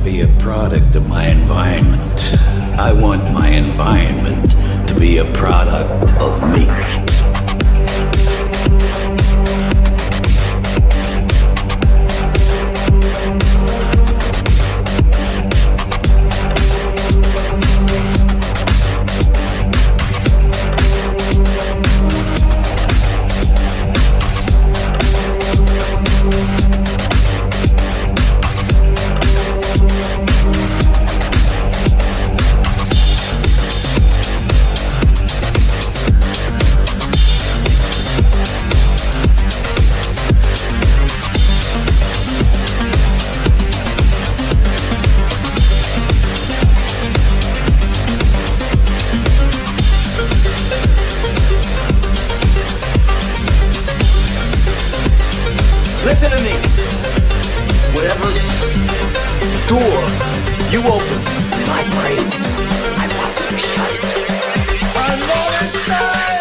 be a product of my environment. I want my environment to be a product of me. Listen to me. Whatever door you open in my brain, I want you to shut it. I know it's time.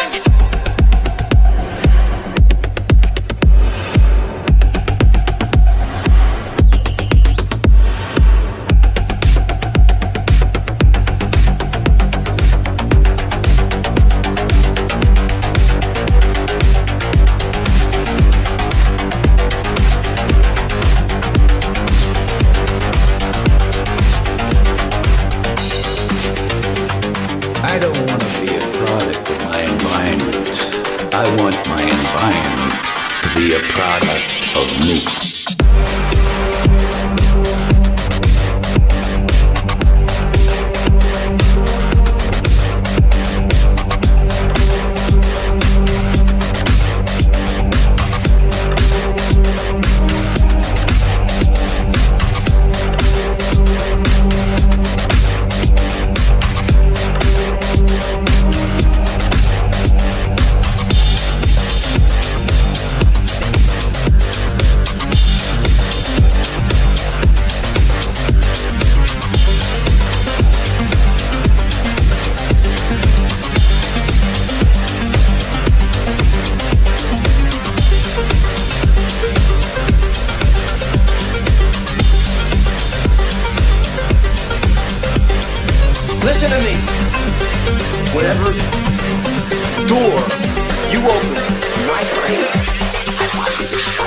I don't want to be a product of my environment. I want my environment to be a product of me. Listen to me. Whatever door you open in my brain, I want you to shut